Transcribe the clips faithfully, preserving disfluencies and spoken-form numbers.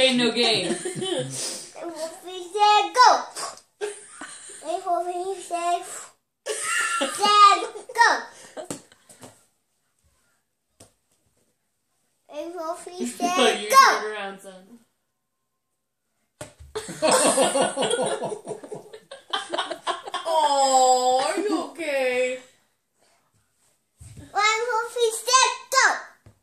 game, no game. Three, four, three, say go. Three, four, three, say say go. Three, four, three, say You're go. turning around, son. Oh, are you okay? One, four, three, say go.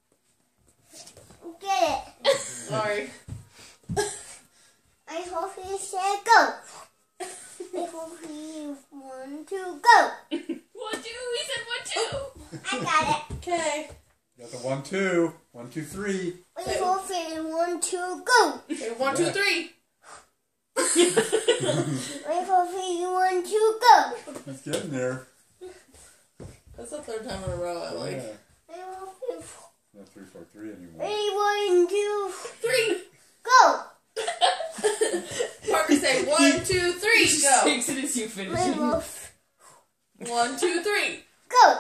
Get it. Sorry. Three, four, three, say go. Three, four, three, one, two, go. One, two. He said one, two. I got it. Okay. Got the one, two. One, two, three. Three, four, three, one, two, go. Okay, one, two, three. Three, four, three, one, two, go. He's getting there. That's the third time in a row I like. Yeah. Three, four, three, four. Not three, four, three anymore. Three, one, two, Three. go. Parker say one, two, three, He go. takes it as you finish Three, it. four, One, two, three. go.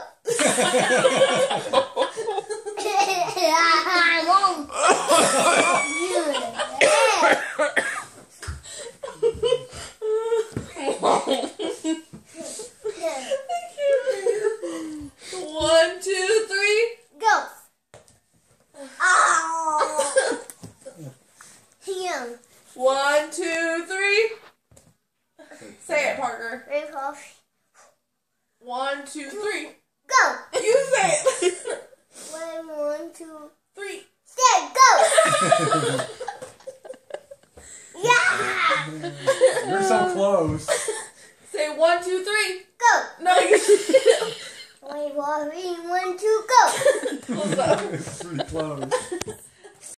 I won't. One, two, three. Go. Oh. Here. One, two, three. Say it, Parker. Three, four, One, two, three. go. You say it. One, one, two, Three. stay, go. Yeah. You're so close. Say one, two, three. Go. No, you Three, four, three, one, two, go. Close up. It's pretty close.